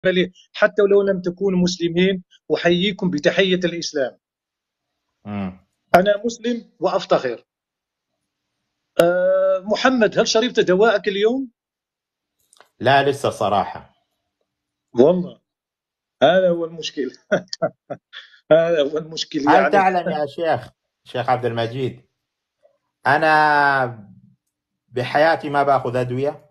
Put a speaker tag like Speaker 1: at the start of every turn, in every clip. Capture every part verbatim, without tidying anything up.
Speaker 1: لي حتى ولو لم تكونوا مسلمين أحييكم بتحية الإسلام.
Speaker 2: مم.
Speaker 1: أنا مسلم وأفتخر. أه محمد، هل شربت دواءك اليوم؟
Speaker 2: لا لسه صراحة.
Speaker 1: والله هذا هو المشكل. هذا هو المشكل
Speaker 2: هل
Speaker 1: يعني.
Speaker 2: تعلم يا شيخ شيخ عبد المجيد، أنا بحياتي ما باخذ أدوية.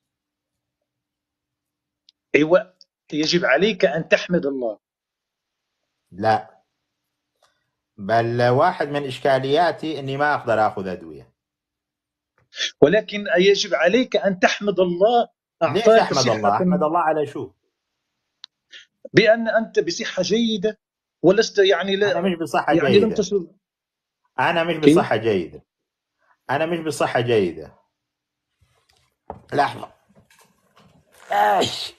Speaker 1: أيوة، يجب عليك أن تحمد الله.
Speaker 2: لا، بل واحد من إشكالياتي إني ما أقدر أخذ أدوية.
Speaker 1: ولكن يجب عليك أن تحمد الله
Speaker 2: ليش
Speaker 1: أعطاك
Speaker 2: أحمد
Speaker 1: صحة،
Speaker 2: الله؟ أحمد الله على شو؟
Speaker 1: بأن أنت بصحة جيدة ولست يعني
Speaker 2: أنا
Speaker 1: لا
Speaker 2: مش بصحة
Speaker 1: يعني لم
Speaker 2: جيدة.
Speaker 1: تصل.
Speaker 2: أنا مش
Speaker 1: كيف؟
Speaker 2: بصحة جيدة. أنا مش بصحة جيدة. لحظة. إيش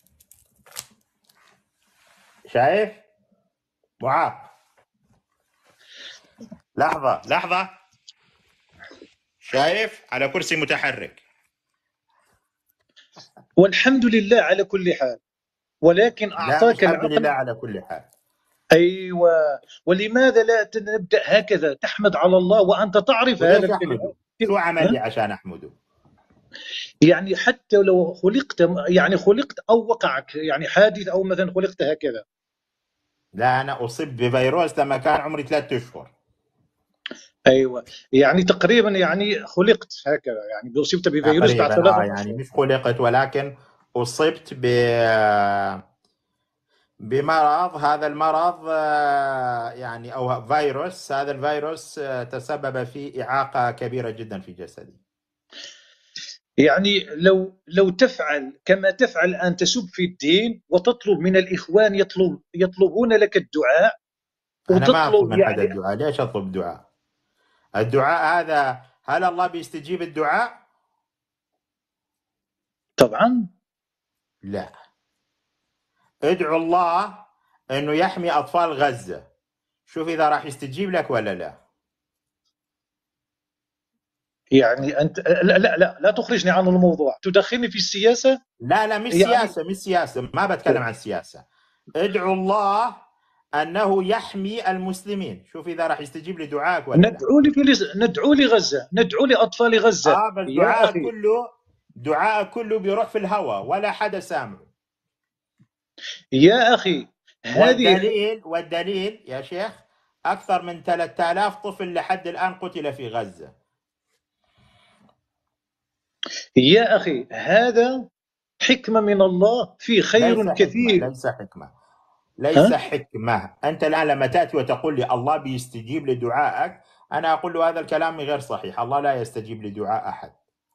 Speaker 2: شايف؟ معاذ، لحظة لحظة. شايف على كرسي متحرك.
Speaker 1: والحمد لله على كل حال، ولكن
Speaker 2: لا مش
Speaker 1: أعطاك
Speaker 2: الحمد لله
Speaker 1: العقل.
Speaker 2: على كل حال.
Speaker 1: أيوة، ولماذا لا نبدأ هكذا، تحمد على الله وأنت تعرف هذا
Speaker 2: وليش
Speaker 1: الكلمة.
Speaker 2: أحمده؟ شو عمل لي
Speaker 1: ها؟
Speaker 2: عشان أحمده؟
Speaker 1: يعني حتى لو خلقت، يعني خلقت أو وقعك يعني حادث أو مثلا خلقت هكذا.
Speaker 2: لا أنا أصيب بفيروس لما كان عمري ثلاثة أشهر.
Speaker 1: أيوة، يعني تقريبا يعني خلقت هكذا، يعني أصبت بفيروس بعد
Speaker 2: تقريبا آه
Speaker 1: ثلاثة
Speaker 2: يعني
Speaker 1: أشهر
Speaker 2: مش خلقت، ولكن أصبت ب بمرض. هذا المرض آه، يعني أو فيروس. هذا الفيروس آه، تسبب في إعاقة كبيرة جدا في جسدي.
Speaker 1: يعني لو لو تفعل كما تفعل الآن، تسب في الدين وتطلب من الإخوان، يطلب يطلبون لك الدعاء
Speaker 2: أنا ما أطلب
Speaker 1: وتطلب
Speaker 2: من حدا
Speaker 1: يعني.
Speaker 2: الدعاء. ليش أطلب دعاء؟ الدعاء هذا، هل الله بيستجيب الدعاء؟
Speaker 1: طبعا.
Speaker 2: لا. ادعو الله أنه يحمي أطفال غزة، شوف إذا راح يستجيب لك ولا لا.
Speaker 1: يعني أنت لا لا لا, لا تخرجني عن الموضوع، تدخلني في السياسة.
Speaker 2: لا لا مش
Speaker 1: يعني
Speaker 2: سياسة، مش سياسة، ما بتكلم عن السياسة. ادعو الله أنه يحمي المسلمين، شوف إذا راح يستجيب لدعائك ولا لا.
Speaker 1: ندعو لفلس... ندعو لغزة، ندعو لأطفال غزة
Speaker 2: آه بس
Speaker 1: يا
Speaker 2: دعائك
Speaker 1: أخي.
Speaker 2: كله، دعائك كله بيروح في الهواء ولا حدا سامعه.
Speaker 1: يا أخي هذه.
Speaker 2: والدليل والدليل يا شيخ، أكثر من ثلاثة آلاف طفل لحد الآن قتل في غزة.
Speaker 1: يا أخي هذا حكمة من الله، في
Speaker 2: ليس
Speaker 1: خير
Speaker 2: حكمة،
Speaker 1: كثير.
Speaker 2: ليس حكمة، ليس
Speaker 1: ها؟
Speaker 2: حكمة. أنت الآن لما تأتي وتقول لي الله بيستجيب لدعائك، أنا أقول له هذا الكلام غير صحيح. الله لا يستجيب لدعاء أحد.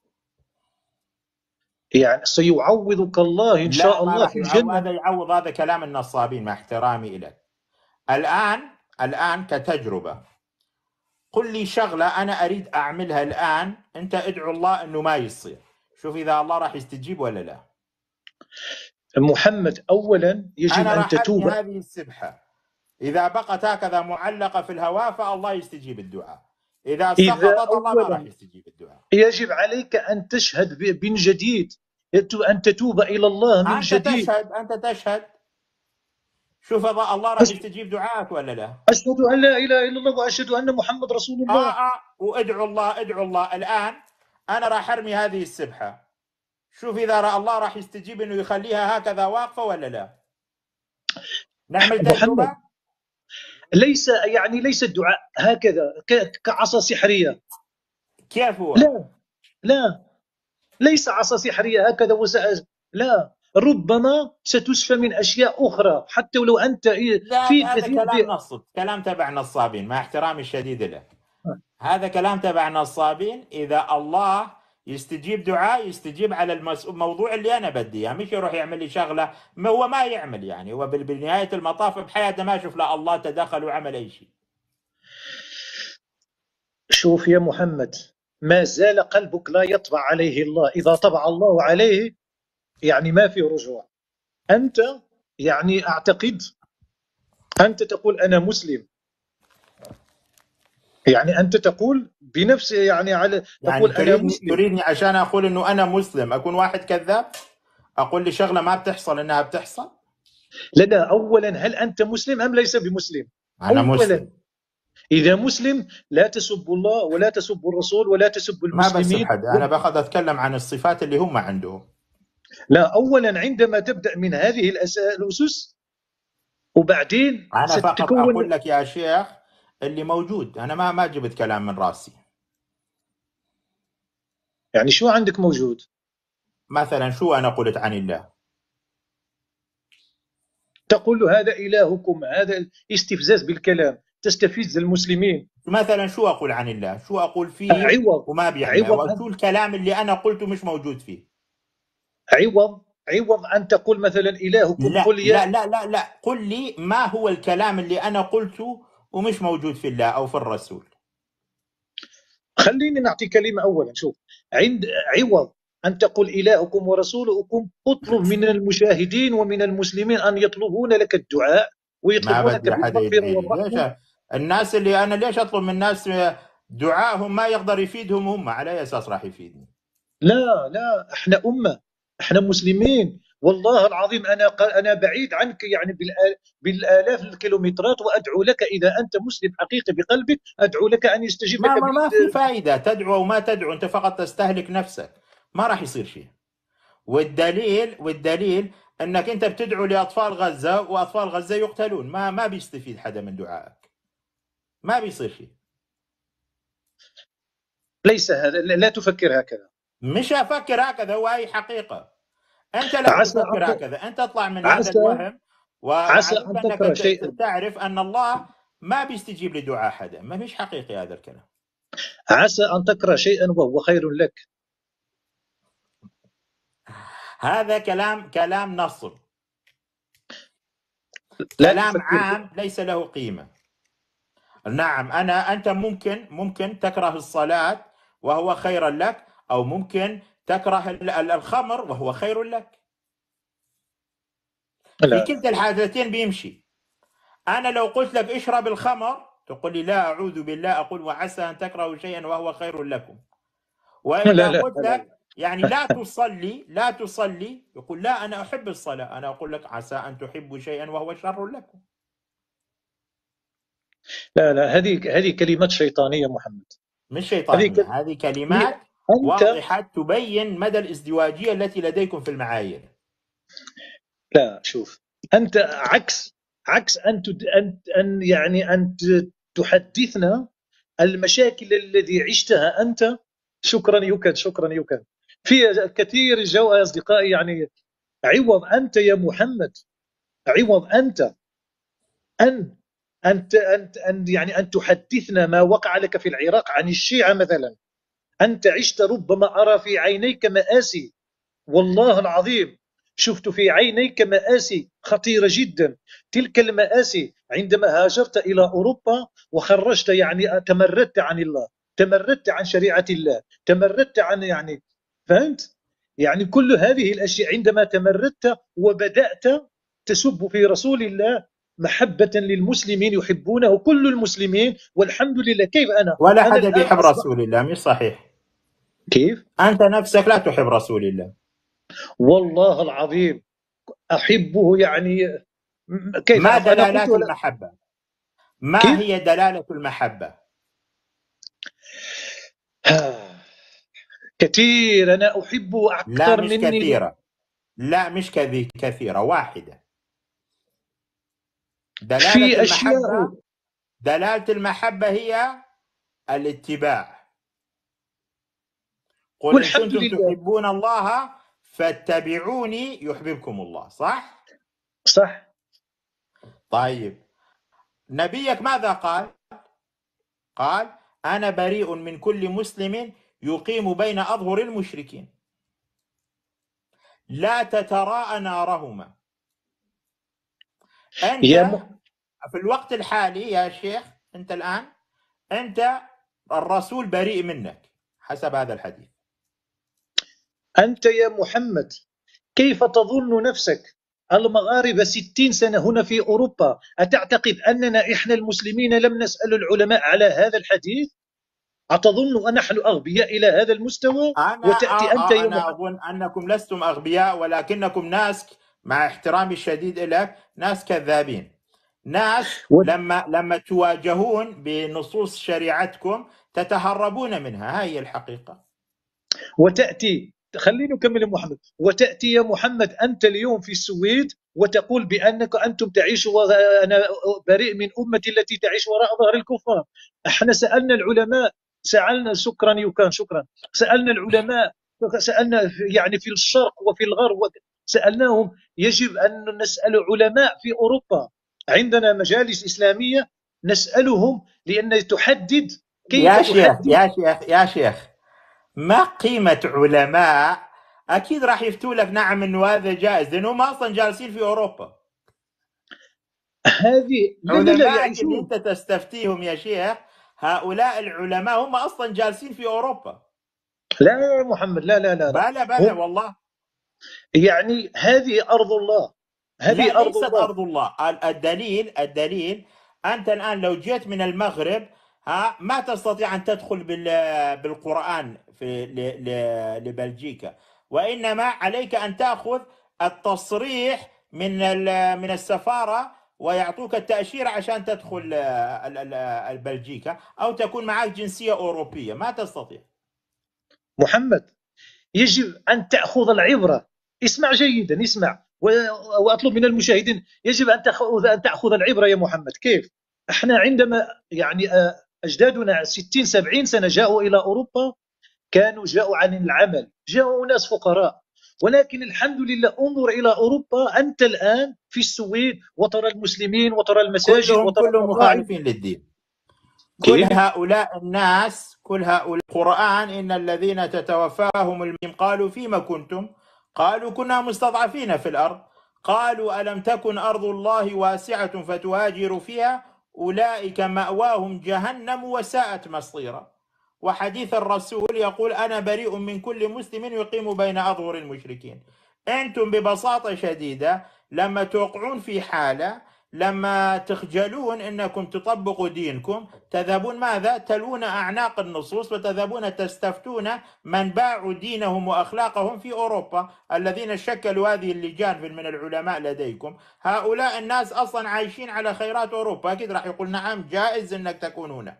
Speaker 1: يعني سيعوضك الله إن
Speaker 2: لا
Speaker 1: شاء
Speaker 2: ما
Speaker 1: الله
Speaker 2: راح
Speaker 1: في
Speaker 2: يعوض.
Speaker 1: الجنة.
Speaker 2: هذا يعوض، هذا كلام النصابين مع احترامي إليك. الآن الآن كتجربة، قل لي شغلة أنا أريد أعملها الآن، أنت ادعو الله أنه ما يصير، شوف إذا الله راح يستجيب ولا لا.
Speaker 1: محمد، أولا يجب
Speaker 2: أنا
Speaker 1: أن
Speaker 2: راح أرمي
Speaker 1: تتوب.
Speaker 2: هذه السبحة، إذا بقت هكذا معلقة في الهواء فالله يستجيب الدعاء، إذا
Speaker 1: إذا
Speaker 2: سقطت الله ما راح
Speaker 1: أولا
Speaker 2: يستجيب الدعاء.
Speaker 1: يجب عليك أن تشهد ب- من جديد، أن تتوب إلى الله من
Speaker 2: أنت
Speaker 1: جديد.
Speaker 2: تشهد، أنت تشهد، شوف إذا الله راح
Speaker 1: أش-
Speaker 2: يستجيب دعائك ولا لا.
Speaker 1: أشهد أن لا إله إلا الله وأشهد أن محمد رسول
Speaker 2: آه
Speaker 1: الله.
Speaker 2: آه وادعو الله، ادعو الله الآن. أنا راح أرمي هذه السبحة، شوف إذا رأى الله راح يستجيب إنه يخليها هكذا واقفة ولا لا. نعمل
Speaker 1: محمد،
Speaker 2: تجربة.
Speaker 1: ليس يعني ليس الدعاء هكذا ك- كعصا سحرية.
Speaker 2: كيف هو؟
Speaker 1: لا لا، ليس عصا سحرية هكذا وسأز لا، ربما ستشفى من أشياء أخرى حتى ولو أنت
Speaker 2: لا
Speaker 1: في
Speaker 2: هذا
Speaker 1: كثير
Speaker 2: كلام
Speaker 1: ب...
Speaker 2: نصب، كلام تبع نصابين مع احترامي الشديد له. هذا كلام تبع نصابين. إذا الله يستجيب دعاء يستجيب على الموضوع اللي أنا بدي، يعني مش يروح يعمل لي شغلة ما هو ما يعمل. يعني هو بنهاية المطاف بحياته ما شوف لا الله تدخل وعمل أي شيء.
Speaker 1: شوف يا محمد، ما زال قلبك لا يطبع عليه الله، إذا طبع الله عليه يعني ما في رجوع. أنت يعني أعتقد أنت تقول أنا مسلم، يعني أنت تقول بنفس يعني على
Speaker 2: يعني
Speaker 1: تقول أنا
Speaker 2: تريدني
Speaker 1: مسلم.
Speaker 2: تريدني عشان أقول إنه أنا مسلم أكون واحد كذاب؟ اقول لي شغله ما بتحصل انها بتحصل؟
Speaker 1: لا لا، أولا هل أنت مسلم أم ليس بمسلم؟
Speaker 2: انا
Speaker 1: أولا
Speaker 2: مسلم.
Speaker 1: إذا مسلم لا تسب الله ولا تسب الرسول ولا تسب
Speaker 2: ما بسب
Speaker 1: المسلمين.
Speaker 2: حد، انا باخذ اتكلم عن الصفات اللي هم عندهم.
Speaker 1: لا، أولا عندما تبدأ من هذه الأس- الأسس وبعدين
Speaker 2: انا فقط اقول
Speaker 1: ستتكون.
Speaker 2: لك يا شيخ اللي موجود، انا ما ما جبت كلام من راسي.
Speaker 1: يعني شو عندك موجود؟
Speaker 2: مثلا شو انا قلت عن الله؟
Speaker 1: تقول له هذا إلهكم، هذا استفزاز بالكلام، تستفز المسلمين.
Speaker 2: مثلا شو اقول عن الله؟ شو اقول فيه
Speaker 1: عوض
Speaker 2: وما بيعمل؟
Speaker 1: عوض
Speaker 2: وشو الكلام اللي انا قلته مش موجود فيه؟
Speaker 1: عوض عوض أن تقول مثلا إلهكم،
Speaker 2: لا
Speaker 1: قل يا.
Speaker 2: لا لا لا لا، قل لي ما هو الكلام اللي انا قلته ومش موجود في الله او في الرسول.
Speaker 1: خليني نعطي كلمة أولا. شوف، عند عوض أن تقول إلهكم ورسولكم، اطلب من المشاهدين ومن المسلمين أن يطلبون لك الدعاء
Speaker 2: ما
Speaker 1: ويطلبونك
Speaker 2: بدي حدا
Speaker 1: بالمغفرة
Speaker 2: يدعي لي، ليش؟
Speaker 1: والرحمة.
Speaker 2: الناس اللي انا ليش اطلب من الناس دعائهم ما يقدر يفيدهم هم، على اي اساس راح يفيدني؟
Speaker 1: لا لا، احنا أمة، احنا مسلمين، والله العظيم أنا أنا بعيد عنك يعني بالآ- بالآلاف الكيلومترات، وأدعو لك إذا أنت مسلم حقيقي بقلبك، أدعو لك أن يستجيب
Speaker 2: ما
Speaker 1: لك
Speaker 2: ما ما في
Speaker 1: بال...
Speaker 2: فائده تدعو او ما تدعو، انت فقط تستهلك نفسك، ما راح يصير شيء. والدليل والدليل انك انت بتدعو لاطفال غزه واطفال غزه يقتلون، ما ما بيستفيد حدا من دعائك، ما بيصير شيء.
Speaker 1: ليس هذا، لا تفكر هكذا.
Speaker 2: مش افكر هكذا، وهي حقيقه. انت لا
Speaker 1: عسى
Speaker 2: تفكر
Speaker 1: أن
Speaker 2: هكذا، انت اطلع من هذا
Speaker 1: عسى
Speaker 2: الوهم. و-
Speaker 1: عسى
Speaker 2: وعليك
Speaker 1: أن
Speaker 2: انك
Speaker 1: تكره
Speaker 2: ت-
Speaker 1: شيئا.
Speaker 2: تعرف ان الله ما بيستجيب لدعاء حدا، ما مش حقيقي هذا الكلام.
Speaker 1: عسى أن تكره شيئا وهو خير لك.
Speaker 2: هذا كلام كلام نصب،
Speaker 1: لا
Speaker 2: كلام
Speaker 1: تفكر.
Speaker 2: عام ليس له قيمه. نعم، أنا أنت ممكن ممكن تكره الصلاة وهو خير لك، أو ممكن تكره ال- ال- الخمر وهو خير لك.
Speaker 1: لا
Speaker 2: في
Speaker 1: لا
Speaker 2: كلتا الحالتين بيمشي. أنا لو قلت لك اشرب الخمر تقول لي لا أعوذ بالله، أقول وعسى أن تكرهوا شيئا وهو خير لكم.
Speaker 1: لا
Speaker 2: وإذا
Speaker 1: لا لا
Speaker 2: قلت لك يعني لا تصلي لا تصلي يقول لا أنا أحب الصلاة، أنا أقول لك عسى أن تحبوا شيئا وهو شر لكم.
Speaker 1: لا لا، هذه هذه كلمات شيطانية محمد.
Speaker 2: مش
Speaker 1: هذه
Speaker 2: شيطانية،
Speaker 1: ك...
Speaker 2: هذه
Speaker 1: هي
Speaker 2: كلمات
Speaker 1: أنت.
Speaker 2: واضحة تبين مدى الازدواجية التي لديكم في المعايير.
Speaker 1: لا، شوف، أنت عكس عكس أن تد... أن أن يعني أن ت- تحدثنا المشاكل الذي عشتها أنت. شكرا يكد، شكرا يكد. في كثير جو أصدقائي يعني. عوض أنت يا محمد، عوض أنت أن أنت أنت أن يعني أن تحدثنا ما وقع لك في العراق عن الشيعة مثلا. أنت عشت، ربما أرى في عينيك مآسي، والله العظيم شفت في عينيك مآسي خطيرة جدا. تلك المآسي عندما هاجرت إلى أوروبا وخرجت، يعني تمردت عن الله، تمردت عن شريعة الله، تمردت عن يعني، فهمت؟ يعني كل هذه الأشياء عندما تمردت وبدأت تسب في رسول الله محبة للمسلمين، يحبونه كل المسلمين والحمد لله. كيف أنا
Speaker 2: ولا
Speaker 1: أنا
Speaker 2: حدا
Speaker 1: الآن
Speaker 2: بيحب
Speaker 1: أصبح.
Speaker 2: رسول الله، مش صحيح.
Speaker 1: كيف؟
Speaker 2: أنت نفسك لا تحب رسول الله.
Speaker 1: والله العظيم أحبه يعني. م- كيف
Speaker 2: ما
Speaker 1: أنا أنا قلت
Speaker 2: دلالات
Speaker 1: ولا
Speaker 2: المحبة؟ ما
Speaker 1: كيف؟
Speaker 2: هي دلالة المحبة؟
Speaker 1: كثير، أنا أحبه
Speaker 2: لا
Speaker 1: أكثر
Speaker 2: مش
Speaker 1: مني.
Speaker 2: كثيرة، لا مش كذي كثيرة، واحدة. دلالة
Speaker 1: في أشياء.
Speaker 2: المحبة دلالة المحبة هي الاتباع. قل إن
Speaker 1: والحمد
Speaker 2: كنتم
Speaker 1: لله.
Speaker 2: تحبون الله فاتبعوني يحببكم الله، صح؟
Speaker 1: صح.
Speaker 2: طيب، نبيك ماذا قال؟ قال أنا بريء من كل مسلم يقيم بين أظهر المشركين لا تتراءى نارهما. أنت
Speaker 1: يا م...
Speaker 2: في الوقت الحالي يا شيخ، أنت الآن أنت الرسول بريء منك حسب هذا الحديث.
Speaker 1: أنت يا محمد كيف تظن نفسك؟ المغاربة ستين سنة هنا في أوروبا، أتعتقد أننا إحنا المسلمين لم نسأل العلماء على هذا الحديث؟ أتظن أن نحن أغبياء إلى هذا المستوى؟
Speaker 2: أنا
Speaker 1: وتأتي أنت يا
Speaker 2: أنا
Speaker 1: محمد.
Speaker 2: أظن أنكم لستم أغبياء، ولكنكم ناس، مع احترامي الشديد لك، ناس كذابين، ناس لما لما تواجهون بنصوص شريعتكم تتهربون منها. هاي الحقيقة.
Speaker 1: وتأتي، خليني أكمل يا محمد. وتأتي يا محمد أنت اليوم في السويد وتقول بأنك أنتم تعيشوا وأنا بريء من أمتي التي تعيش وراء ظهر الكفار. احنا سألنا العلماء، سألنا، شكرا يوكان، شكرا، سألنا العلماء، سألنا يعني في الشرق وفي الغرب، سألناهم. يجب أن نسأل علماء في أوروبا، عندنا مجالس إسلامية نسألهم، لأن تحدد كيف
Speaker 2: يا شيخ
Speaker 1: تحدد.
Speaker 2: يا شيخ يا شيخ ما قيمة علماء؟ أكيد راح يفتوا لك نعم إنه هذا جائز، لأنهم أصلا جالسين في أوروبا.
Speaker 1: هذه لا لا لا
Speaker 2: علمائك اللي
Speaker 1: يعيشون.
Speaker 2: أنت تستفتيهم يا شيخ، هؤلاء العلماء هم أصلا جالسين في أوروبا.
Speaker 1: لا يا محمد، لا لا لا لا
Speaker 2: بلى بلى
Speaker 1: هم
Speaker 2: والله.
Speaker 1: يعني هذه أرض الله،
Speaker 2: لا،
Speaker 1: هذه أرض
Speaker 2: ليست
Speaker 1: الله.
Speaker 2: أرض الله. الدليل الدليل أنت الآن لو جيت من المغرب، ها، ما تستطيع أن تدخل بال- بالقرآن في ل- ل- لبلجيكا، وإنما عليك أن تأخذ التصريح من ال- من السفارة، ويعطوك التأشيرة عشان تدخل ال- ال- ال- بلجيكا، أو تكون معك جنسية أوروبية. ما تستطيع.
Speaker 1: محمد، يجب أن تأخذ العبرة. اسمع جيدا، اسمع، و- وأطلب من المشاهدين، يجب أن تأخذ أن تأخذ العبرة يا محمد. كيف؟ احنا عندما يعني آه، أجدادنا ستين سبعين سنة جاءوا إلى أوروبا، كانوا جاءوا عن العمل، جاءوا ناس فقراء، ولكن الحمد لله انظر إلى أوروبا أنت الآن في السويد وترى المسلمين وترى المساجد
Speaker 2: كلهم
Speaker 1: وترى
Speaker 2: كلهم
Speaker 1: المطاعم.
Speaker 2: مخالفين للدين. كل
Speaker 1: كيف؟
Speaker 2: هؤلاء الناس، كل هؤلاء القرآن، إن الذين تتوفاهم الملائكة قالوا فيما كنتم؟ قالوا كنا مستضعفين في الأرض. قالوا ألم تكن أرض الله واسعة فتهاجروا فيها؟ أولئك مأواهم جهنم وساءت مصيرا. وحديث الرسول يقول أنا بريء من كل مسلم يقيم بين أظهر المشركين. أنتم ببساطة شديدة لما توقعون في حالة، لما تخجلون انكم تطبقوا دينكم، تذهبون ماذا؟ تلون اعناق النصوص، وتذهبون تستفتون من باعوا دينهم واخلاقهم في اوروبا، الذين شكلوا هذه اللجان من العلماء لديكم. هؤلاء الناس اصلا عايشين على خيرات اوروبا، اكيد راح يقول نعم جائز انك تكون هنا.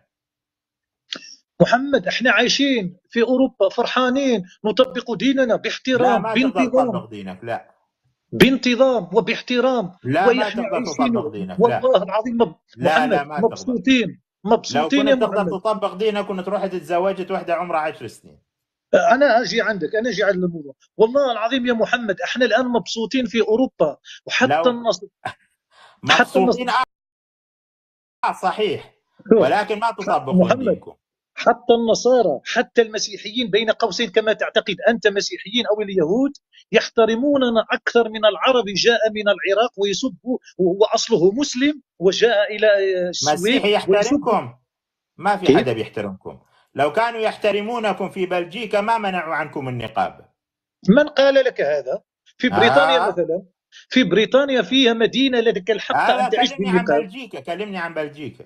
Speaker 1: محمد، احنا عايشين في أوروبا فرحانين، نطبق ديننا
Speaker 2: لا،
Speaker 1: باحترام،
Speaker 2: ما تقدر
Speaker 1: بانتظام،
Speaker 2: تطبق دينك. لا
Speaker 1: بانتظام وباحترام،
Speaker 2: لا ما
Speaker 1: واحنا
Speaker 2: تقدر
Speaker 1: عايشين
Speaker 2: تطبق دينك. لا
Speaker 1: والله العظيم مب...
Speaker 2: لا لا
Speaker 1: محمد
Speaker 2: ما تقدر.
Speaker 1: مبسوطين،
Speaker 2: لو
Speaker 1: مبسوطين يا
Speaker 2: كنت تقدر
Speaker 1: محمد.
Speaker 2: تطبق دينك كنت تروح تتزوجت واحدة عمرها عشر سنين.
Speaker 1: انا اجي عندك، انا اجي على الموضوع. والله العظيم يا محمد احنا الان مبسوطين في اوروبا، وحتى
Speaker 2: لو
Speaker 1: النصر، حتى النصر.
Speaker 2: مبسوطين آه صحيح،
Speaker 1: شوف
Speaker 2: ولكن ما تطبقون
Speaker 1: محمد،
Speaker 2: دينكم.
Speaker 1: حتى النصارى، حتى المسيحيين بين قوسين كما تعتقد أنت، مسيحيين أو اليهود، يحترموننا أكثر من العربي جاء من العراق ويسب، وهو أصله مسلم وجاء إلى السويد
Speaker 2: مسيحي
Speaker 1: ويسب.
Speaker 2: يحترمكم؟ ما في
Speaker 1: كيف؟
Speaker 2: حدا بيحترمكم. لو كانوا يحترمونكم في بلجيكا ما منعوا عنكم النقاب.
Speaker 1: من قال لك هذا؟ في بريطانيا
Speaker 2: آه.
Speaker 1: مثلا، في بريطانيا فيها مدينة لك الحق
Speaker 2: آه
Speaker 1: أن تعيش
Speaker 2: كلمني عن
Speaker 1: بالنقاب.
Speaker 2: بلجيكا، كلمني عن بلجيكا.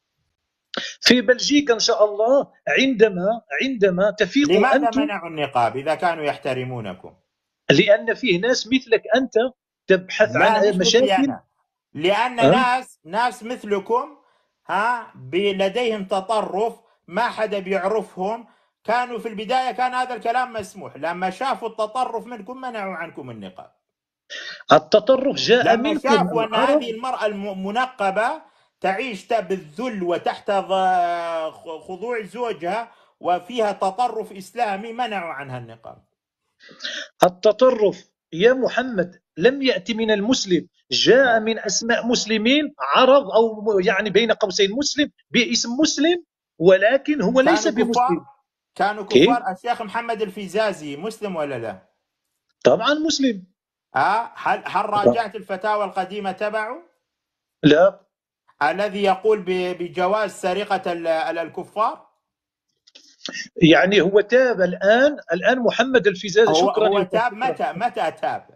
Speaker 1: في بلجيكا إن شاء الله عندما عندما تفيقوا
Speaker 2: لماذا
Speaker 1: أنتم،
Speaker 2: منعوا النقاب إذا كانوا يحترمونكم؟
Speaker 1: لأن فيه ناس مثلك أنت تبحث
Speaker 2: لا
Speaker 1: عن
Speaker 2: مش مثلي
Speaker 1: مشاكل.
Speaker 2: أنا، لأن
Speaker 1: أه؟
Speaker 2: ناس ناس مثلكم، ها، لديهم تطرف، ما حدا بيعرفهم. كانوا في البداية كان هذا الكلام مسموح، لما شافوا التطرف منكم منعوا عنكم النقاب.
Speaker 1: التطرف جاء
Speaker 2: لما
Speaker 1: منكم
Speaker 2: شافوا أن
Speaker 1: العرب.
Speaker 2: هذه المرأة المنقبة تعيش بالذل وتحت خضوع زوجها وفيها تطرف إسلامي، منعوا عنها النقاب.
Speaker 1: التطرف يا محمد لم يأتي من المسلم، جاء من أسماء مسلمين عرب، أو يعني بين قوسين مسلم باسم مسلم، ولكن هو ليس
Speaker 2: كانوا كفار،
Speaker 1: بمسلم.
Speaker 2: كانوا
Speaker 1: كيف؟
Speaker 2: كفار. الشيخ محمد الفيزازي مسلم ولا لا؟
Speaker 1: طبعا مسلم.
Speaker 2: ها، هل هل راجعت الفتاوى القديمة تبعه؟
Speaker 1: لا.
Speaker 2: الذي يقول بجواز سرقة الكفار؟
Speaker 1: يعني هو تاب الآن، الآن محمد الفيزازي.
Speaker 2: هو
Speaker 1: شكرا
Speaker 2: هو
Speaker 1: يا
Speaker 2: تاب متى؟ متى تاب؟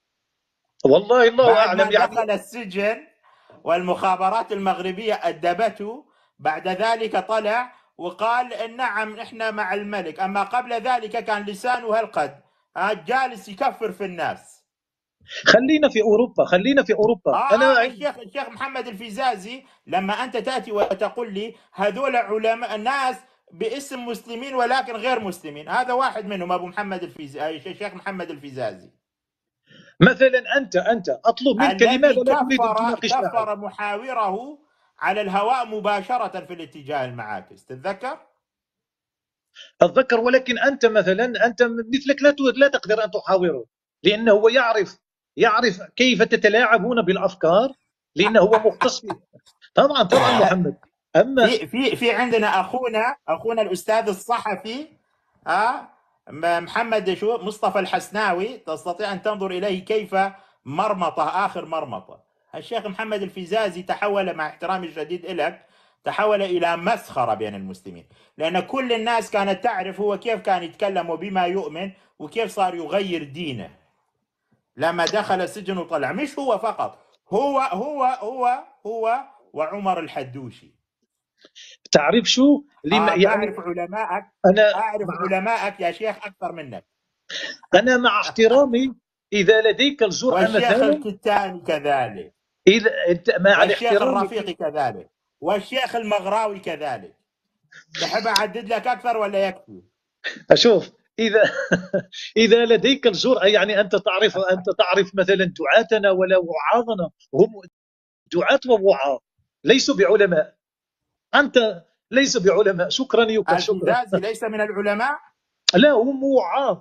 Speaker 1: والله الله
Speaker 2: بعد
Speaker 1: أعلم
Speaker 2: ما
Speaker 1: يعني.
Speaker 2: دخل السجن والمخابرات المغربية أدبته، بعد ذلك طلع وقال نعم احنا مع الملك، اما قبل ذلك كان لسانه هالقد جالس يكفر في الناس.
Speaker 1: خلينا في اوروبا، خلينا في اوروبا.
Speaker 2: آه,
Speaker 1: انا
Speaker 2: اه الشيخ الشيخ محمد الفيزازي، لما انت تاتي وتقول لي هذول علماء ناس باسم مسلمين ولكن غير مسلمين، هذا واحد منهم ابو محمد الفيزازي، الشيخ محمد الفيزازي
Speaker 1: مثلا انت انت اطلب منك
Speaker 2: الذي
Speaker 1: لماذا لا تريد ان
Speaker 2: كفر
Speaker 1: تناقش معي؟
Speaker 2: كفر محاوره على الهواء مباشرة في الاتجاه المعاكس، تتذكر؟
Speaker 1: اتذكر، ولكن انت مثلا انت مثلك لا لا تقدر ان تحاوره، لانه هو يعرف يعرف كيف تتلاعبون بالافكار، لانه هو مختص في. طبعا طبعا محمد. اما
Speaker 2: في في في عندنا اخونا اخونا الاستاذ الصحفي ها محمد شو مصطفى الحسناوي، تستطيع ان تنظر اليه كيف مرمطه اخر مرمطه. الشيخ محمد الفيزازي تحول، مع احترامي الشديد لك، تحول الى مسخره بين المسلمين، لان كل الناس كانت تعرف هو كيف كان يتكلم وبما يؤمن وكيف صار يغير دينه لما دخل السجن وطلع. مش هو فقط، هو هو هو هو وعمر الحدوشي.
Speaker 1: تعرف شو لما
Speaker 2: آه
Speaker 1: يعني
Speaker 2: بعرف علمائك،
Speaker 1: انا
Speaker 2: أعرف
Speaker 1: مع
Speaker 2: علمائك يا شيخ أكثر منك.
Speaker 1: انا مع احترامي، اذا لديك الجرأة
Speaker 2: والشيخ
Speaker 1: مثلا،
Speaker 2: الكتاني كذلك،
Speaker 1: اذا انت مع
Speaker 2: والشيخ
Speaker 1: الاحترام.
Speaker 2: الرفيقي كذلك، والشيخ المغراوي كذلك. تحب أعدد لك أكثر ولا يكفي؟
Speaker 1: اشوف، اذا اذا لديك الجرأة، يعني انت تعرف انت تعرف مثلا دعاتنا ولا وعاظنا هم دعاة ووعاظ، ليسوا بعلماء. انت ليس بعلماء. شكرا يوكا، شكرا.
Speaker 2: الفيزازي ليس من العلماء؟
Speaker 1: لا، هم وعاظ،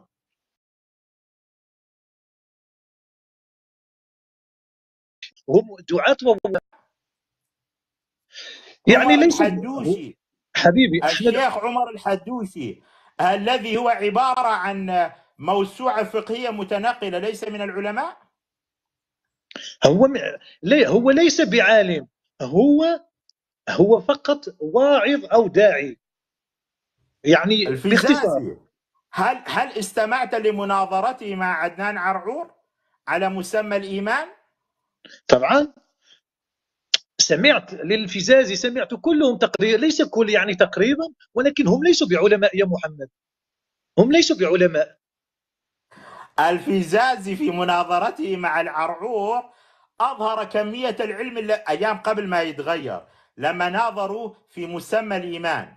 Speaker 1: هم دعاة ووعاظ، يعني
Speaker 2: عمر
Speaker 1: ليس هو-
Speaker 2: الحدوشي،
Speaker 1: حبيبي احنا.
Speaker 2: الشيخ عمر الحدوشي الذي هو عبارة عن موسوعة فقهية متنقلة، ليس من العلماء؟
Speaker 1: هو ليه هو ليس بعالم، هو هو فقط واعظ او داعي، يعني باختصار.
Speaker 2: الفيزازي، هل هل استمعت لمناظرته مع عدنان عرعور على مسمى الإيمان؟
Speaker 1: طبعا سمعت للفزازي، سمعت كلهم تقريبا، ليس كل يعني تقريبا، ولكن هم ليسوا بعلماء يا محمد، هم ليسوا بعلماء.
Speaker 2: الفيزازي في مناظرته مع العرعور أظهر كمية العلم اللي أيام قبل ما يتغير، لما ناظروا في مسمى الإيمان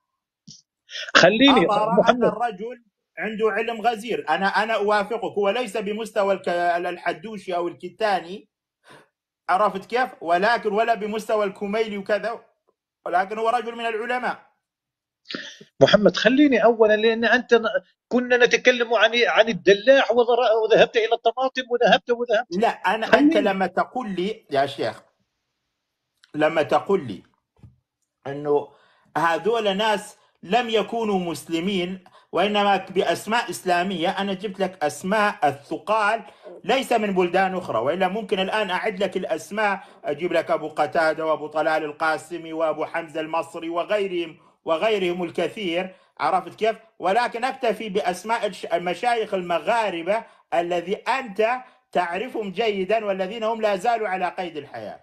Speaker 1: خليني
Speaker 2: أظهر أن
Speaker 1: محمد،
Speaker 2: الرجل عنده علم غزير. أنا أنا أوافقك، هو ليس بمستوى الحدوشي أو الكتاني، عرفت كيف؟ ولكن ولا بمستوى الكميلي وكذا، ولكن هو رجل من العلماء.
Speaker 1: محمد خليني اولا، لان انت كنا نتكلم عن عن الدلاع وذهبت الى الطماطم وذهبت وذهبت.
Speaker 2: لا أنا أنت
Speaker 1: خليني
Speaker 2: لما تقول لي يا شيخ، لما تقول لي أنه هذول ناس لم يكونوا مسلمين وإنما بأسماء إسلامية، أنا جبت لك أسماء الثقال ليس من بلدان أخرى، وإلا ممكن الآن أعد لك الأسماء، أجيب لك أبو قتادة وأبو طلال القاسمي وأبو حمزة المصري وغيرهم وغيرهم الكثير، عرفت كيف؟ ولكن أكتفي بأسماء المشايخ المغاربة الذي أنت تعرفهم جيدا والذين هم لا زالوا على قيد الحياة.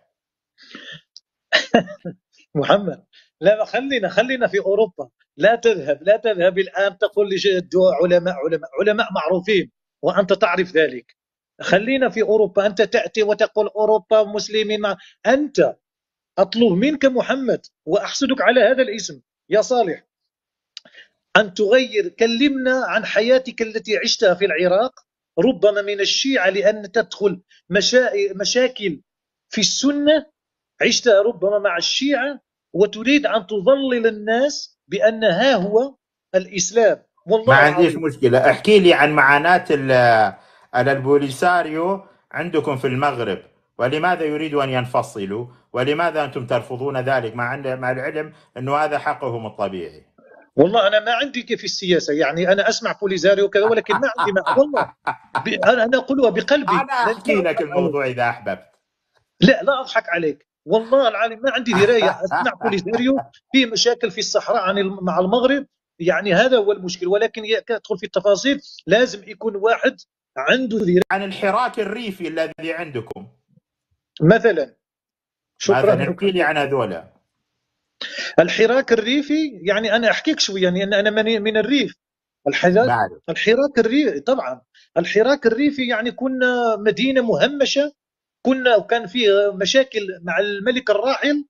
Speaker 1: محمد، لا خلينا خلينا في اوروبا. لا تذهب لا تذهب الان تقول لي علماء علماء علماء معروفين وانت تعرف ذلك. خلينا في اوروبا. انت تاتي وتقول اوروبا مسلمين مع... انت اطلب منك محمد، واحسدك على هذا الاسم يا صالح، ان تغير. كلمنا عن حياتك التي عشتها في العراق، ربما من الشيعة، لان تدخل مشا... مشاكل في السنة عشتها ربما مع الشيعة، وتريد أن تضلل الناس بأن ها هو الإسلام.
Speaker 2: ما
Speaker 1: والله
Speaker 2: عنديش
Speaker 1: العظيم.
Speaker 2: مشكلة، احكي لي عن معاناة البوليساريو عندكم في المغرب، ولماذا يريدوا أن ينفصلوا، ولماذا أنتم ترفضون ذلك مع مع العلم أنه هذا حقهم الطبيعي؟
Speaker 1: والله أنا ما عندي كيف السياسة، يعني أنا أسمع بوليزاريو وكذا، ولكن ما عندي مع والله ب... أنا أقولها بقلبي،
Speaker 2: أنا
Speaker 1: لا
Speaker 2: أحكي لك
Speaker 1: أضحك عليك.
Speaker 2: الموضوع إذا أحببت.
Speaker 1: لا لا أضحك عليك، والله العظيم ما عندي دراية. أسمع بوليزاريو في مشاكل في الصحراء عن الم... مع المغرب، يعني هذا هو المشكل، ولكن تدخل في التفاصيل لازم يكون واحد عنده دراية.
Speaker 2: عن الحراك الريفي الذي عندكم
Speaker 1: مثلا. شكرا
Speaker 2: مثلا،
Speaker 1: يا
Speaker 2: احكي لي عن هذولا.
Speaker 1: الحراك الريفي يعني أنا أحكيك شوية يعني أنا من الريف. الحراك
Speaker 2: بعرف.
Speaker 1: الحراك الريفي طبعا الحراك الريفي يعني كنا مدينة مهمشة، كنا وكان فيه مشاكل مع الملك الراحل،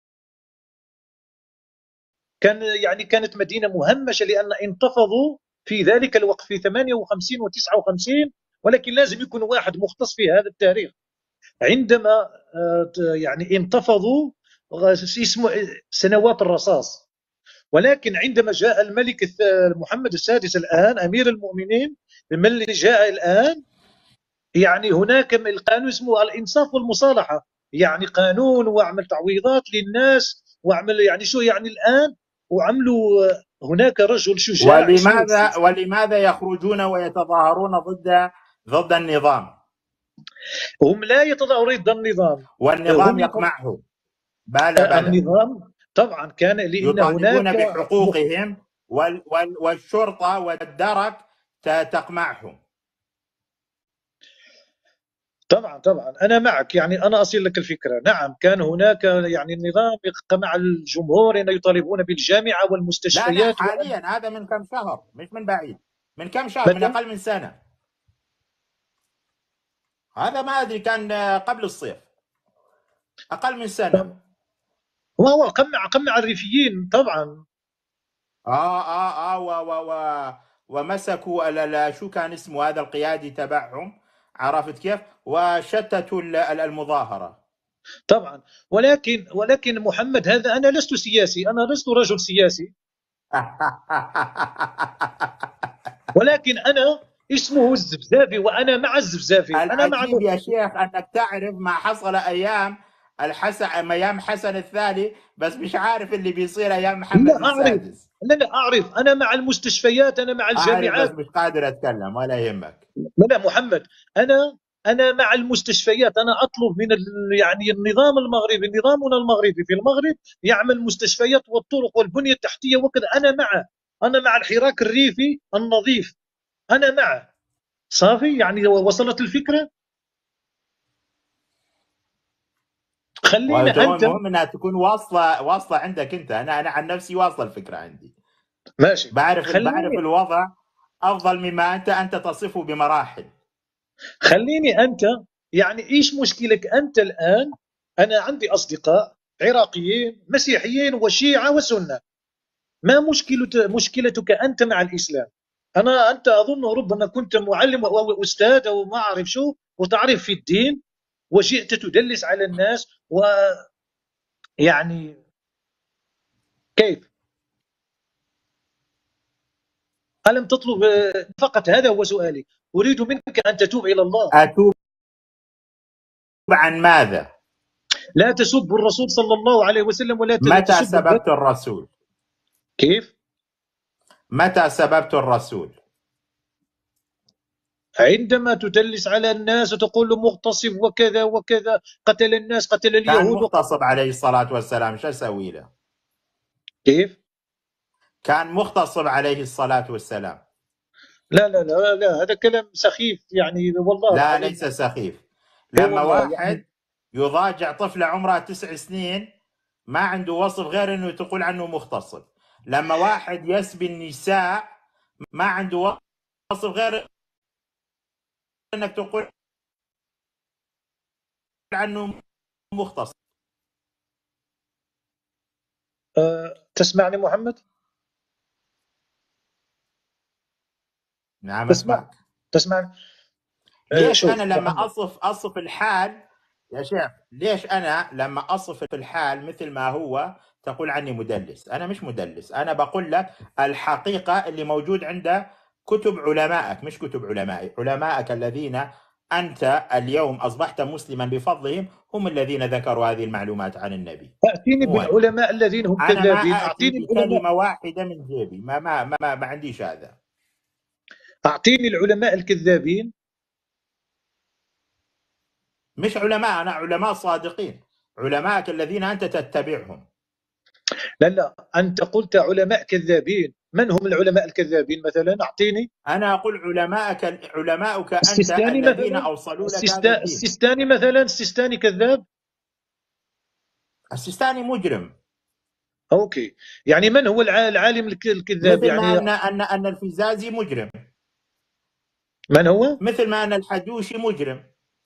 Speaker 1: كان يعني كانت مدينة مهمشة لأن انتفضوا في ذلك الوقت في ثمانية وخمسين وتسعة وخمسين، ولكن لازم يكون واحد مختص في هذا التاريخ. عندما آه، يعني انتفضوا اسمه سنوات الرصاص، ولكن عندما جاء الملك محمد السادس الآن أمير المؤمنين، من اللي جاء الآن يعني هناك القانون اسمه الإنصاف والمصالحة، يعني قانون وعمل تعويضات للناس وعمل يعني شو يعني الآن وعملوا هناك رجل شجاع اسمه
Speaker 2: ولماذا ولماذا يخرجون ويتظاهرون ضد ضد النظام؟
Speaker 1: هم لا يتظاهرون ضد النظام،
Speaker 2: والنظام
Speaker 1: هم
Speaker 2: يقمعهم. بلى بلى
Speaker 1: النظام طبعا كان لأن
Speaker 2: يطالبون
Speaker 1: هناك
Speaker 2: بحقوقهم، وال وال والشرطة والدرك تقمعهم.
Speaker 1: طبعا طبعا أنا معك، يعني أنا أصل لك الفكرة. نعم كان هناك يعني النظام قمع الجمهور أن يطالبون بالجامعة
Speaker 2: لا لا
Speaker 1: والمستشفيات وأن
Speaker 2: حاليا، هذا من كم شهر، مش من بعيد، من كم شهر، من
Speaker 1: متى؟
Speaker 2: أقل من سنة. هذا ما أدري، كان قبل الصيف، أقل من سنة.
Speaker 1: وهو قمع قمع الريفيين طبعا.
Speaker 2: آه آه آه و و و ومسكوا ال- ال- شو كان اسمه هذا القيادي تبعهم، عرفت كيف، وشتتوا ال- ال- المظاهرة.
Speaker 1: طبعا ولكن ولكن محمد هذا أنا لست سياسي، أنا لست رجل سياسي، ولكن أنا اسمه الزبزافي وأنا مع الزبزافي، أنا مع
Speaker 2: العجيب يا شيخ أنك تعرف ما حصل أيام الحسن، أيام حسن الثاني، بس مش عارف اللي بيصير أيام
Speaker 1: لا
Speaker 2: محمد
Speaker 1: أعرف،
Speaker 2: السادس.
Speaker 1: لا لا أعرف، أنا مع المستشفيات، أنا مع
Speaker 2: أعرف بس
Speaker 1: الجامعات.
Speaker 2: مش قادر أتكلم، ولا يهمك.
Speaker 1: لا لا محمد، أنا أنا مع المستشفيات، أنا أطلب من ال- يعني النظام المغربي، نظامنا المغربي في المغرب يعمل مستشفيات والطرق والبنية التحتية وكذا، أنا معه، أنا مع الحراك الريفي النظيف، أنا معه. صافي يعني وصلت الفكرة. خلينا أنت
Speaker 2: المهم انها تكون واصله واصله عندك انت. انا انا عن نفسي واصله الفكره عندي،
Speaker 1: ماشي.
Speaker 2: بعرف بعرف
Speaker 1: خليني
Speaker 2: الوضع افضل مما انت انت تصفه بمراحل.
Speaker 1: خليني أنت يعني إيش مشكلك أنت الآن؟ أنا عندي أصدقاء عراقيين مسيحيين وشيعة وسنة، ما مشكلة مشكلتك أنت مع الإسلام؟ أنا أنت أظن ربما كنت معلم أو أستاذ أو ما أعرف شو وتعرف في الدين وجئت تدلس على الناس، ويعني كيف؟ ألم تطلب فقط؟ هذا هو سؤالي، أريد منك أن تتوب إلى الله.
Speaker 2: اتوب عن ماذا؟
Speaker 1: لا تسب الرسول صلى الله عليه وسلم ولا
Speaker 2: متى
Speaker 1: تسب البدء.
Speaker 2: سببت الرسول؟
Speaker 1: كيف؟
Speaker 2: متى سببت الرسول؟
Speaker 1: عندما تدلس على الناس وتقول له مغتصب وكذا وكذا، قتل الناس، قتل
Speaker 2: كان
Speaker 1: اليهود وقتل.
Speaker 2: مغتصب عليه الصلاه والسلام، شو اسوي له؟
Speaker 1: كيف؟
Speaker 2: كان مغتصب عليه الصلاه والسلام.
Speaker 1: لا لا لا لا هذا كلام سخيف يعني والله
Speaker 2: لا
Speaker 1: العظيم.
Speaker 2: ليس سخيف.
Speaker 1: اي
Speaker 2: لما
Speaker 1: والله يعني.
Speaker 2: واحد يضاجع طفله عمرها تسع سنين ما عنده وصف غير انه تقول عنه مغتصب. لما واحد يسبي النساء ما عنده وصف غير انك تقول عنه مغتصب.
Speaker 1: أه تسمعني محمد؟
Speaker 2: نعم
Speaker 1: تسمع
Speaker 2: اسمعك.
Speaker 1: تسمعني. أه
Speaker 2: ليش
Speaker 1: شوف
Speaker 2: انا لما
Speaker 1: محمد،
Speaker 2: اصف اصف الحال يا شيخ، ليش انا لما اصف الحال مثل ما هو تقول عني مدلس؟ انا مش مدلس، انا بقول لك الحقيقه اللي موجود عند كتب علمائك، مش كتب علمائي. علمائك الذين انت اليوم اصبحت مسلما بفضلهم هم الذين ذكروا هذه المعلومات عن النبي،
Speaker 1: أعطيني
Speaker 2: مو انا.
Speaker 1: بالعلماء الذين هم
Speaker 2: انا ما
Speaker 1: كذابين،
Speaker 2: اتي
Speaker 1: أعطيني العلماء،
Speaker 2: بكلمه واحده من جيبي، ما ما ما, ما, ما عنديش هذا.
Speaker 1: أعطيني العلماء الكذابين.
Speaker 2: مش علماء، انا علماء صادقين، علمائك الذين انت تتبعهم.
Speaker 1: لا لا أنت قلت علماء كذابين، من هم العلماء الكذابين مثلا؟ أعطيني.
Speaker 2: أنا أقول علماءك علماؤك أنت
Speaker 1: السيستاني
Speaker 2: الذين
Speaker 1: مثلا،
Speaker 2: أوصلوا لك هذا
Speaker 1: السيستا...
Speaker 2: الدين.
Speaker 1: السيستاني مثلا، السيستاني كذاب.
Speaker 2: السيستاني مجرم.
Speaker 1: أوكي، يعني من هو العالم الكذاب؟
Speaker 2: مثل ما
Speaker 1: يعني
Speaker 2: أن أن أن الفزازي مجرم،
Speaker 1: من هو؟
Speaker 2: مثل ما أن الحدوشي مجرم.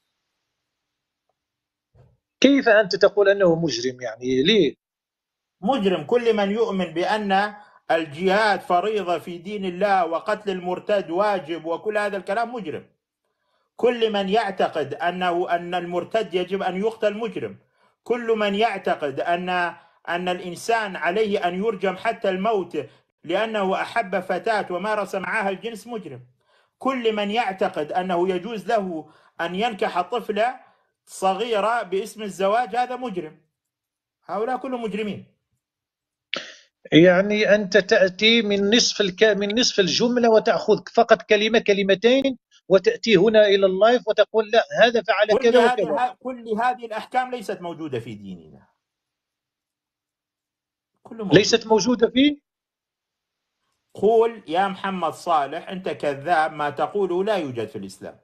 Speaker 1: كيف أنت تقول أنه مجرم؟ يعني ليه؟
Speaker 2: مجرم كل من يؤمن بأن الجهاد فريضة في دين الله وقتل المرتد واجب وكل هذا الكلام مجرم. كل من يعتقد أنه أن المرتد يجب أن يقتل مجرم. كل من يعتقد أن أن الإنسان عليه أن يرجم حتى الموت لأنه أحب فتاة ومارس معها الجنس مجرم. كل من يعتقد أنه يجوز له أن ينكح طفلة صغيرة باسم الزواج هذا مجرم. هؤلاء كلهم مجرمين.
Speaker 1: يعني أنت تأتي من نصف الك... من نصف الجملة وتأخذ فقط كلمة كلمتين وتأتي هنا إلى اللايف وتقول لا هذا فعل
Speaker 2: كل
Speaker 1: كذا وكذا.
Speaker 2: هذه كل هذه الأحكام ليست موجودة في ديننا. كله موجود.
Speaker 1: ليست موجودة فيه.
Speaker 2: قول يا محمد صالح أنت كذاب، ما تقوله لا يوجد في الإسلام.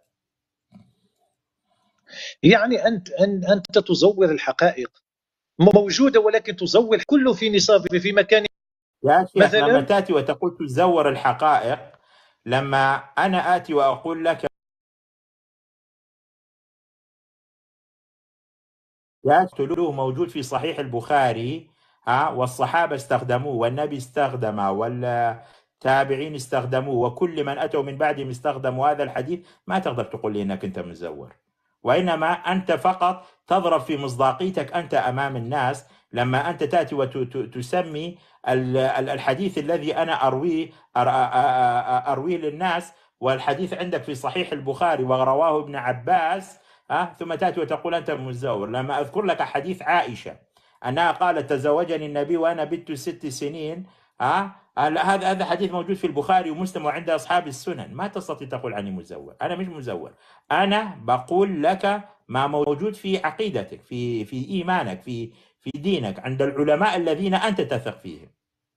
Speaker 1: يعني أنت أنت تزور الحقائق موجودة ولكن تزور كله في نصابه في مكان.
Speaker 2: يا شيخ
Speaker 1: مثلا
Speaker 2: لما تأتي وتقول تزور الحقائق، لما أنا آتي وأقول لك يقتلوه موجود في صحيح البخاري ها، والصحابة استخدموه والنبي استخدمه والتابعين استخدموه وكل من أتوا من بعدهم استخدموا هذا الحديث، ما تقدر تقول لي أنك أنت مزور، وإنما أنت فقط تضرب في مصداقيتك أنت أمام الناس لما أنت تأتي وتسمي الحديث الذي أنا أرويه أرويه للناس، والحديث عندك في صحيح البخاري ورواه ابن عباس أه؟ ثم تأتي وتقول أنت مزور. لما أذكر لك حديث عائشة أنها قالت تزوجني النبي وأنا بت ست سنين أه؟ هذا هذا حديث موجود في البخاري ومسلم وعند أصحاب السنن، ما تستطيع تقول عني مزور. أنا مش مزور، أنا بقول لك ما موجود في عقيدتك، في في إيمانك، في في دينك، عند العلماء الذين أنت تثق فيهم.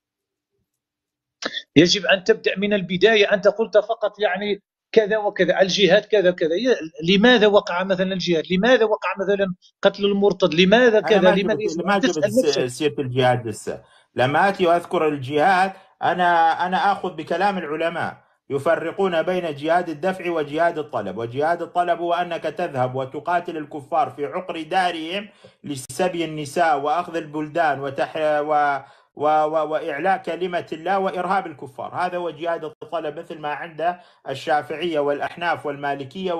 Speaker 1: يجب أن تبدأ من البداية. أنت قلت فقط يعني كذا وكذا، الجهاد كذا كذا. لماذا وقع مثلا الجهاد؟ لماذا وقع مثلا قتل المرتد؟ لماذا
Speaker 2: أنا
Speaker 1: كذا؟
Speaker 2: ما
Speaker 1: لماذا؟
Speaker 2: جبت ما
Speaker 1: تسأل
Speaker 2: جبت
Speaker 1: نفسك.
Speaker 2: سيرة الجهاد لسه. لما آتي وأذكر الجهاد أنا أنا آخذ بكلام العلماء يفرقون بين جهاد الدفع وجهاد الطلب. وجهاد الطلب هو أنك تذهب وتقاتل الكفار في عقر دارهم لسبي النساء وأخذ البلدان وتح و و و وإعلاء كلمة الله وإرهاب الكفار. هذا هو جهاد الطلب مثل ما عند الشافعية والأحناف والمالكية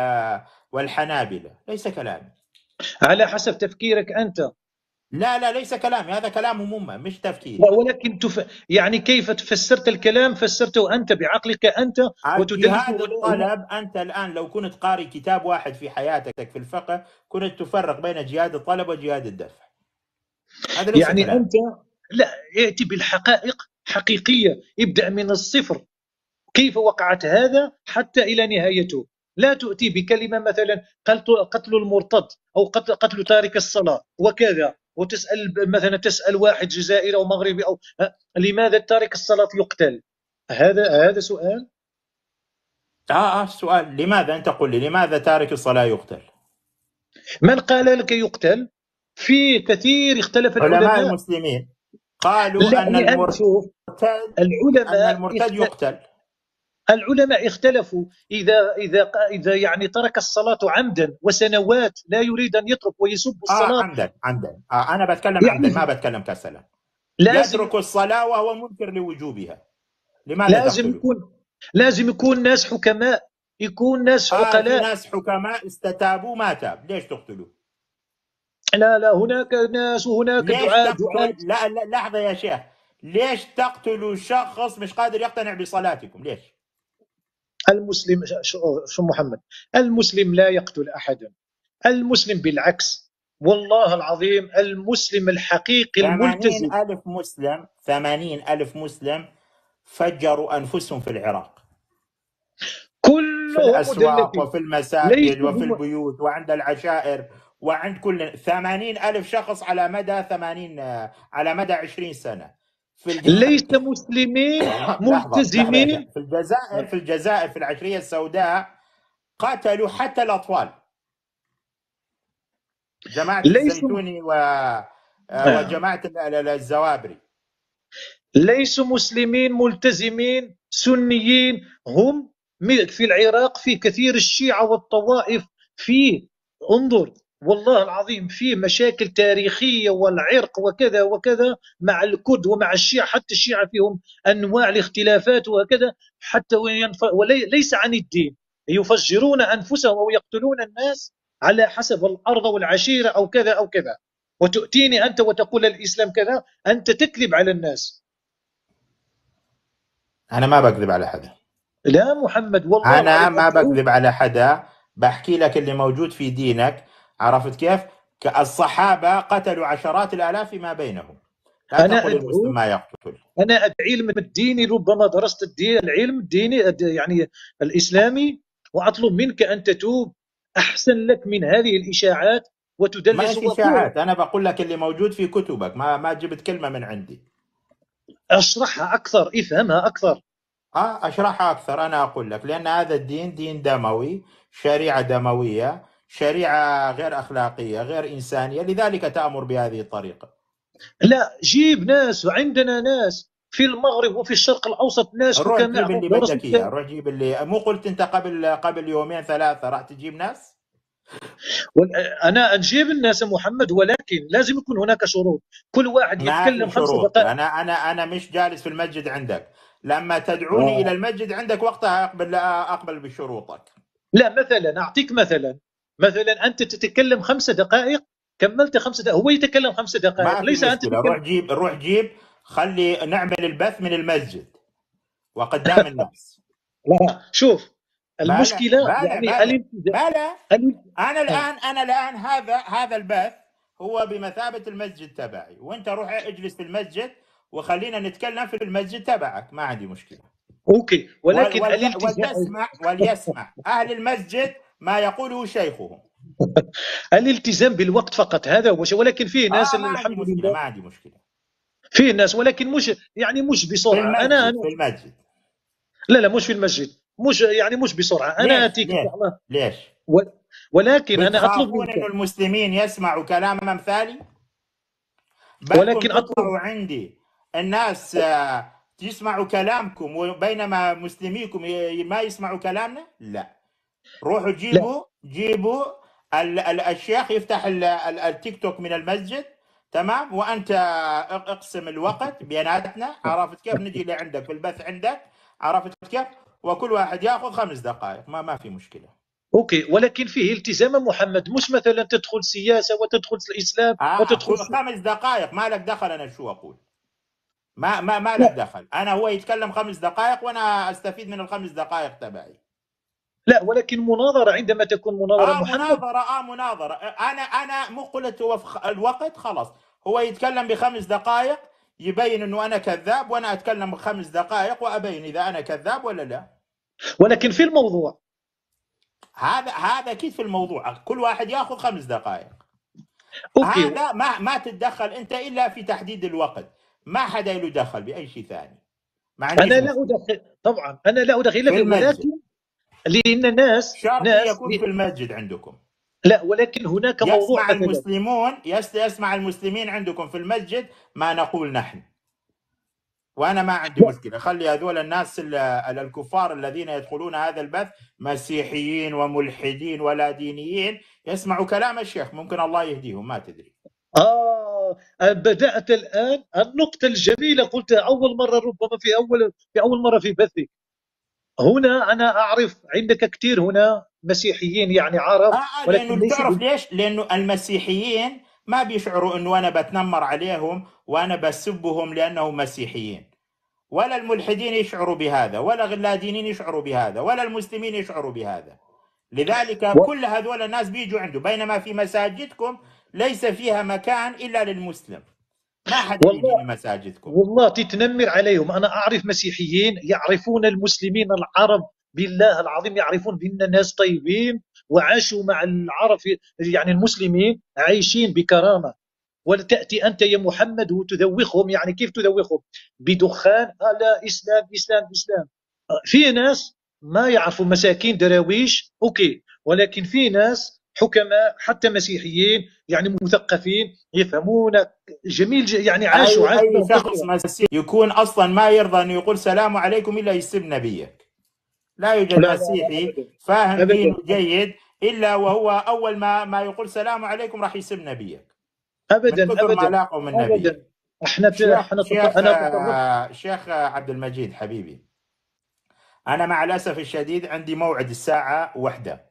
Speaker 2: والحنابلة. ليس كلامي
Speaker 1: على حسب تفكيرك أنت.
Speaker 2: لا لا ليس كلامي، هذا كلامهم هم مش تفكيري.
Speaker 1: ولكن تف... يعني كيف فسرت الكلام؟ فسرته أنت بعقلك أنت وتدلسه.
Speaker 2: الجهاد الطلب، أنت الآن لو كنت قاري كتاب واحد في حياتك في الفقه كنت تفرق بين جهاد الطلب وجهاد الدفع. هذا ليس
Speaker 1: يعني
Speaker 2: كلام.
Speaker 1: أنت لا، ائتي بالحقائق حقيقية، ابدأ من الصفر، كيف وقعت هذا حتى إلى نهايته. لا تؤتي بكلمة مثلا قتل المرتد أو قتل, قتل تارك الصلاة وكذا، وتسأل مثلا تسأل واحد جزائري أو مغربي أو لماذا تارك الصلاة يقتل؟ هذا هذا سؤال.
Speaker 2: آه آه سؤال، لماذا أنت قل لي لماذا تارك الصلاة يقتل؟
Speaker 1: من قال لك يقتل؟ في كثير اختلف
Speaker 2: علماء
Speaker 1: العلماء.
Speaker 2: المسلمين قالوا
Speaker 1: لا
Speaker 2: أن
Speaker 1: الآن
Speaker 2: المرتد
Speaker 1: شوف،
Speaker 2: أن
Speaker 1: العلماء
Speaker 2: المرتد يقتل.
Speaker 1: العلماء اختلفوا. إذا إذا إذا يعني ترك الصلاة عمدا وسنوات لا يريد أن يترك ويسب
Speaker 2: آه
Speaker 1: الصلاة،
Speaker 2: عمدا عمدا آه أنا بتكلم عمدا ما
Speaker 1: يعني
Speaker 2: بتكلم كسلا.
Speaker 1: لازم
Speaker 2: يترك الصلاة وهو منكر لوجوبها، لماذا
Speaker 1: لازم
Speaker 2: تقتله؟
Speaker 1: يكون لازم يكون ناس حكماء، يكون ناس
Speaker 2: آه في
Speaker 1: عقلاء.
Speaker 2: ناس حكماء استتابوا ما تاب، ليش تقتلوه؟
Speaker 1: لا لا، هناك ناس وهناك
Speaker 2: ليش
Speaker 1: دعاء دعاة.
Speaker 2: تقتل؟ لا لا لحظة يا شيخ، ليش تقتلوا شخص مش قادر يقتنع بصلاتكم؟ ليش؟
Speaker 1: المسلم شو شو محمد، المسلم لا يقتل أحدا. المسلم بالعكس، والله العظيم المسلم الحقيقي
Speaker 2: ثمانين
Speaker 1: الملتزم.
Speaker 2: ألف مسلم ثمانين ألف مسلم فجروا أنفسهم في العراق، في
Speaker 1: كلهم
Speaker 2: الأسواق
Speaker 1: مدلسين.
Speaker 2: وفي المساجد
Speaker 1: ليسوا
Speaker 2: وفي
Speaker 1: هم
Speaker 2: البيوت وعند العشائر وعند كل ثمانين ألف شخص على مدى ثمانين على مدى عشرين سنة في الج...
Speaker 1: ليس مسلمين
Speaker 2: لحظة لحظة يا شيخ،
Speaker 1: ملتزمين.
Speaker 2: في الجزائر في الجزائر في العشرية السوداء قتلوا حتى الأطفال. جماعة
Speaker 1: ليسوا
Speaker 2: الزيتوني و وجماعة الزوابري.
Speaker 1: ليسوا مسلمين ملتزمين سنيين، هم في العراق في كثير الشيعة والطوائف فيه. انظر والله العظيم في مشاكل تاريخية والعرق وكذا وكذا مع الكرد ومع الشيعة، حتى الشيعة فيهم أنواع الاختلافات وهكذا، حتى وليس عن الدين، يفجرون أنفسهم ويقتلون الناس على حسب الأرض والعشيرة أو كذا أو كذا، وتؤتيني أنت وتقول الإسلام كذا، أنت تكذب على الناس.
Speaker 2: أنا ما بكذب على حدا.
Speaker 1: لا محمد والله
Speaker 2: أنا ما بكذب على حدا، بحكي لك اللي موجود في دينك. عرفت كيف؟ الصحابة قتلوا عشرات الآلاف فيما بينهم. لا
Speaker 1: أنا
Speaker 2: تقول المسلم ما يقتل.
Speaker 1: أنا العلم الديني ربما درست الدين العلم الديني يعني الإسلامي، وأطلب منك أن تتوب، أحسن لك من هذه الإشاعات وتدلس.
Speaker 2: ما في إشاعات، أنا بقول لك اللي موجود في كتبك، ما ما جبت كلمة من عندي.
Speaker 1: أشرحها أكثر، افهمها أكثر.
Speaker 2: آه أشرحها أكثر. أنا أقول لك لأن هذا الدين دين دموي، شريعة دموية، شريعة غير أخلاقية، غير إنسانية، لذلك تأمر بهذه الطريقة.
Speaker 1: لا جيب ناس، وعندنا ناس في المغرب وفي الشرق الأوسط ناس
Speaker 2: روح
Speaker 1: حكماء
Speaker 2: جيب اللي بدك إياه، روح جيب اللي مو قلت أنت قبل قبل يومين ثلاثة راح تجيب ناس؟
Speaker 1: أنا أجيب الناس محمد، ولكن لازم يكون هناك شروط، كل واحد يتكلم خمسة دقائق.
Speaker 2: أنا أنا أنا مش جالس في المسجد عندك، لما تدعوني آه. إلى المسجد عندك وقتها أقبل أقبل بشروطك.
Speaker 1: لا مثلا أعطيك مثلا مثلا أنت تتكلم خمسة دقائق، كملت خمسة دقائق، هو يتكلم خمسة دقائق،
Speaker 2: ما
Speaker 1: ليس أنت
Speaker 2: روح جيب روح جيب خلي نعمل البث من المسجد وقدام الناس.
Speaker 1: لا شوف المشكلة
Speaker 2: بالا
Speaker 1: يعني
Speaker 2: بالا بالا بالا. أنا الآن أنا الآن هذا هذا البث هو بمثابة المسجد تبعي، وأنت روح اجلس في المسجد وخلينا نتكلم في المسجد تبعك، ما عندي مشكلة.
Speaker 1: أوكي، ولكن
Speaker 2: وال... وليسمع وليسمع أهل المسجد ما يقوله شيخهم.
Speaker 1: الالتزام بالوقت فقط، هذا هو. ولكن فيه ناس
Speaker 2: آه ما عندي مشكلة، ما عندي مشكلة.
Speaker 1: فيه ناس ولكن مش يعني مش بسرعة.
Speaker 2: في المسجد
Speaker 1: أنا
Speaker 2: في المسجد
Speaker 1: لا لا مش في المسجد، مش يعني مش بسرعة. أنا آتيك
Speaker 2: ليش؟ ليش؟
Speaker 1: و... ولكن أنا أطلب
Speaker 2: منك إنه المسلمين يسمعوا كلام أمثالي؟
Speaker 1: ولكن
Speaker 2: أطلب عندي الناس يسمعوا كلامكم وبينما مسلميكم ما يسمعوا كلامنا؟ لا. روحوا جيبوا لا. جيبوا ال ال الشيخ يفتح التيك توك من المسجد، تمام، وأنت اقسم الوقت بيناتنا، عرفت كيف؟ نجي لعندك في البث عندك، عرفت كيف؟ وكل واحد ياخذ خمس دقائق، ما ما في مشكلة.
Speaker 1: اوكي، ولكن فيه التزام محمد، مش مثلا تدخل سياسة وتدخل الإسلام
Speaker 2: آه
Speaker 1: وتدخل
Speaker 2: خمس دقائق، ما لك دخل. أنا شو أقول؟ ما ما ما لك دخل. أنا هو يتكلم خمس دقائق وأنا أستفيد من الخمس دقائق تبعي.
Speaker 1: لا ولكن مناظرة، عندما تكون مناظرة
Speaker 2: آه
Speaker 1: محمد
Speaker 2: مناظرة آه مناظرة أنا أنا مو قلت هو الوقت خلاص، هو يتكلم بخمس دقائق يبين إنه أنا كذاب، وأنا أتكلم بخمس دقائق وأبين إذا أنا كذاب ولا لا.
Speaker 1: ولكن في الموضوع
Speaker 2: هذا هذا أكيد في الموضوع، كل واحد ياخذ خمس دقائق.
Speaker 1: أوكي.
Speaker 2: هذا ما ما تتدخل أنت إلا في تحديد الوقت، ما حدا له دخل بأي شيء ثاني. ما عنديش
Speaker 1: أنا لا أدخل طبعا، أنا لا أدخل
Speaker 2: في المسجد،
Speaker 1: ولكن لأن ناس
Speaker 2: شرط
Speaker 1: ناس
Speaker 2: يكون في المسجد عندكم.
Speaker 1: لا ولكن هناك موضوع
Speaker 2: يسمع المسلمون يسمع المسلمين عندكم في المسجد ما نقول نحن، وأنا ما عندي مشكلة. خلي هذول الناس الكفار الذين يدخلون هذا البث مسيحيين وملحدين ولا دينيين يسمعوا كلام الشيخ، ممكن الله يهديهم، ما تدري.
Speaker 1: آه بدأت الآن النقطة الجميلة قلتها أول مرة، ربما في أول في أول مرة في بثي هنا. أنا أعرف عندك كثير هنا مسيحيين يعني عرب،
Speaker 2: آه لأنه تعرف ليش؟ لأنه المسيحيين ما بيشعروا أنه أنا بتنمر عليهم وأنا بسبهم لأنهم مسيحيين، ولا الملحدين يشعروا بهذا، ولا اللادينيين يشعروا بهذا، ولا المسلمين يشعروا بهذا. لذلك و... كل هذول الناس بيجوا عنده، بينما في مساجدكم ليس فيها مكان إلا للمسلم، ما حد يجي لمساجدكم.
Speaker 1: والله تتنمر عليهم. أنا أعرف مسيحيين يعرفون المسلمين العرب بالله العظيم، يعرفون بأن ناس طيبين وعاشوا مع العرب يعني المسلمين عايشين بكرامة، وتأتي أنت يا محمد وتذوقهم. يعني كيف تذوقهم؟ بدخان. آه لا إسلام إسلام إسلام. في ناس ما يعرفوا، مساكين دراويش أوكي، ولكن في ناس حكماء حتى مسيحيين يعني مثقفين يفهمون جميل يعني عاشوا
Speaker 2: اي
Speaker 1: عاشوا
Speaker 2: اي شخص مسيحي يكون اصلا ما يرضى انه يقول سلام عليكم الا يسب نبيك. لا يوجد
Speaker 1: لا لا لا
Speaker 2: مسيحي
Speaker 1: أبدا
Speaker 2: فاهم
Speaker 1: أبدا
Speaker 2: دينه جيد الا وهو اول ما ما يقول سلام عليكم راح يسب نبيك من
Speaker 1: أبدا
Speaker 2: كثر ما
Speaker 1: أبدا
Speaker 2: لاقوا من
Speaker 1: أبدا
Speaker 2: نبيه.
Speaker 1: احنا
Speaker 2: شيخ
Speaker 1: احنا
Speaker 2: شيخ
Speaker 1: أنا تطرقت.
Speaker 2: آه، شيخ عبد المجيد حبيبي، انا مع الاسف الشديد عندي موعد الساعه واحدة،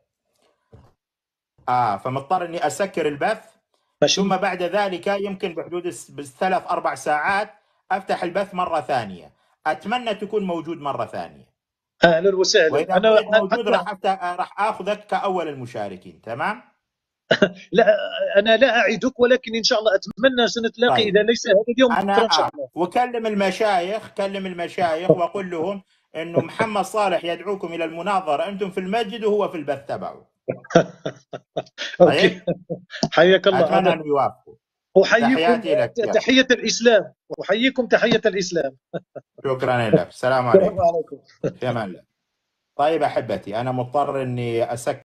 Speaker 2: اه فمضطر اني اسكر البث،
Speaker 1: ماشي.
Speaker 2: ثم بعد ذلك يمكن بحدود الس- بالثلاث اربع ساعات افتح البث مره ثانيه. اتمنى تكون موجود مره ثانيه،
Speaker 1: أهلا وسهلا.
Speaker 2: واذا
Speaker 1: أنا
Speaker 2: كنت موجود
Speaker 1: حتى
Speaker 2: راح أفتح راح اخذك كاول المشاركين. تمام؟
Speaker 1: لا أنا لا أعدك، ولكن إن شاء الله أتمنى سنتلاقي
Speaker 2: طيب
Speaker 1: إذا ليس هذا اليوم
Speaker 2: انا
Speaker 1: بكرة إن شاء
Speaker 2: آه.
Speaker 1: الله.
Speaker 2: وكلم المشايخ، كلم المشايخ وقل لهم انه محمد صالح يدعوكم الى المناظره، انتم في المسجد وهو في البث تبعه.
Speaker 1: أوكي.
Speaker 2: طيب
Speaker 1: حياك الله.
Speaker 2: اتمنى
Speaker 1: أنا
Speaker 2: ان يوافقوا.
Speaker 1: أحييكم
Speaker 2: تحياتي لك شيخ.
Speaker 1: تحية الإسلام، أحييكم تحية الإسلام.
Speaker 2: شكرا لك، السلام
Speaker 1: السلام
Speaker 2: عليكم،
Speaker 1: عليكم.
Speaker 2: في امان الله. طيب احبتي، انا مضطر اني اسكر